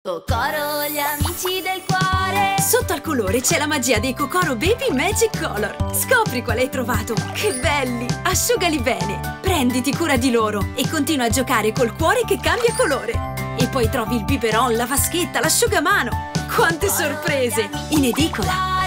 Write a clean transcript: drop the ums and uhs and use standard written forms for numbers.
Cocoro, gli amici del cuore. Sotto al colore c'è la magia dei Cocoro Baby Magic Color. Scopri quale hai trovato. Che belli! Asciugali bene. Prenditi cura di loro e continua a giocare col cuore che cambia colore. E poi trovi il biberon, la vaschetta, l'asciugamano. Quante sorprese! In edicola!